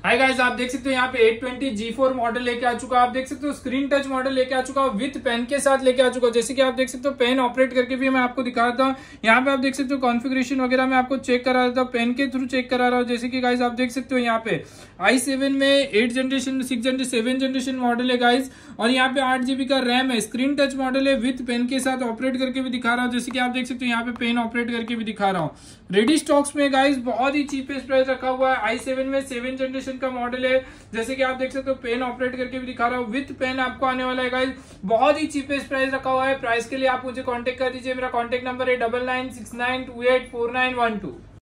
Hi guys, आप देख सकते हो यहाँ पे 820 G4 मॉडल लेके आ चुका है। आप देख सकते हो स्क्रीन टच मॉडल लेके आ चुका है, विथ पेन के साथ लेके आ चुका है। जैसे कि आप देख सकते हो पेन ऑपरेट करके भी मैं आपको दिखा देता हूँ। यहाँ पे आप देख सकते हो कॉन्फ़िगरेशन वगैरह मैं आपको चेक करा देता हूँ, पेन के थ्रू चेक करा रहा हूँ। जैसे कि गाइस आप देख सकते हो यहाँ पे i7 में 8 जनरेशन 6 जनरेशन 7 जनरेशन मॉडल है गाइस, और यहाँ पे 8 GB का रैम है। स्क्रीन टच मॉडल है, विथ पेन के साथ ऑपरेट करके भी दिखा रहा हूँ। जैसे कि आप देख सकते हो यहाँ पे पेन ऑपरेट करके भी दिखा रहा हूँ। रेडी स्टॉक्स में गाइस बहुत ही चीपेस्ट प्राइस रखा हुआ है। i7 में 7 जनरेशन का मॉडल है। जैसे कि आप देख सकते हो पेन ऑपरेट करके भी दिखा रहा हूँ, विथ पेन आपको आने वाला है गाइस। बहुत ही चीपेस्ट प्राइस रखा हुआ है। प्राइस के लिए आप मुझे कांटेक्ट कर दीजिए। मेरा कांटेक्ट नंबर है 9969284912।